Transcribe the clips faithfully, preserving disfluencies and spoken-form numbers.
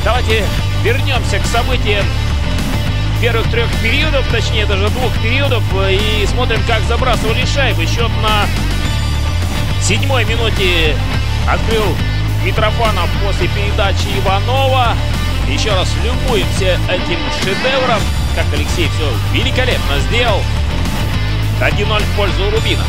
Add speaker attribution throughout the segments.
Speaker 1: Давайте вернемся к событиям первых трех периодов, точнее даже двух периодов, и смотрим, как забрасывали шайбы. Счет на седьмой минуте открыл Митрофанов после передачи Иванова. Еще раз любуемся этим шедевром, как Алексей все великолепно сделал. один ноль в пользу Рубина.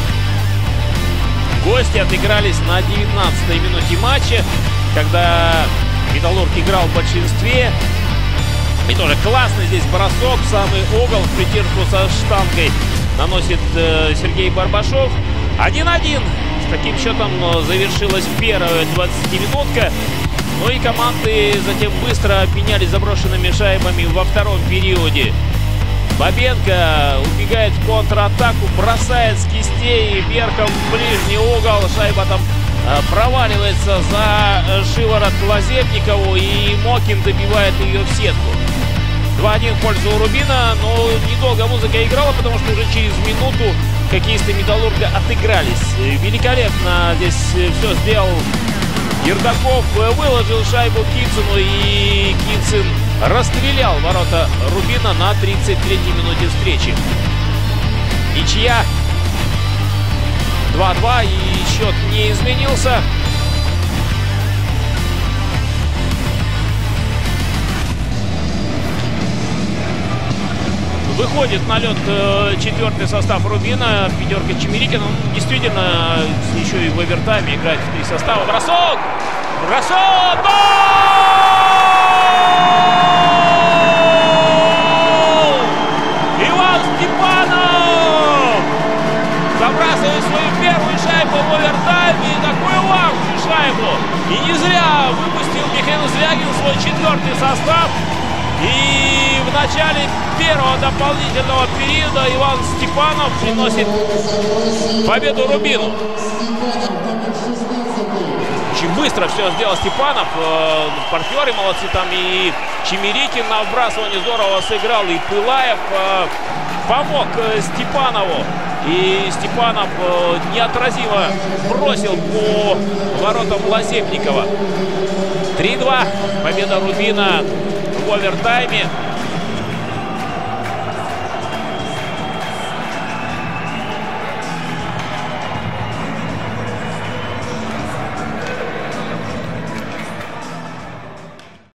Speaker 1: Гости отыгрались на девятнадцатой минуте матча, когда Металлург играл в большинстве. И тоже классный здесь бросок в самый угол, в притирку со штангой наносит э, Сергей Барбашов. один один. С таким счетом завершилась первая двадцатиминутка. Ну и команды затем быстро обменялись заброшенными шайбами во втором периоде. Бабенко убегает в контратаку, бросает с кистей верхом в ближний угол. Шайба там э, проваливается за шиворот Лазебникову, и Мокин добивает ее в сетку. два один в пользу Рубина, но недолго музыка играла, потому что уже через минуту хоккеисты Металлурга отыгрались. Великолепно здесь все сделал Ердаков, выложил шайбу Кицину, и Кицин расстрелял ворота Рубина на тридцать третьей минуте встречи. Ничья два два, и счет не изменился. Выходит на лед э, четвертый состав Рубина, пятерка Чемерикина. Он действительно еще и в овертайме играет в три состава. Бросок! Бросок! Гол! Иван Степанов забрасывает свою первую шайбу в овертайме. И такую важную шайбу. И не зря выпустил Михаил Звягин свой четвертый состав. И в начале первого дополнительного периода Иван Степанов приносит победу Рубину. Очень быстро все сделал Степанов. Партнеры молодцы там. И Чемерикин на вбрасывании здорово сыграл. И Пылаев помог Степанову. И Степанов неотразимо бросил по воротам Лазебникова. три два. Победа Рубина в овертайме.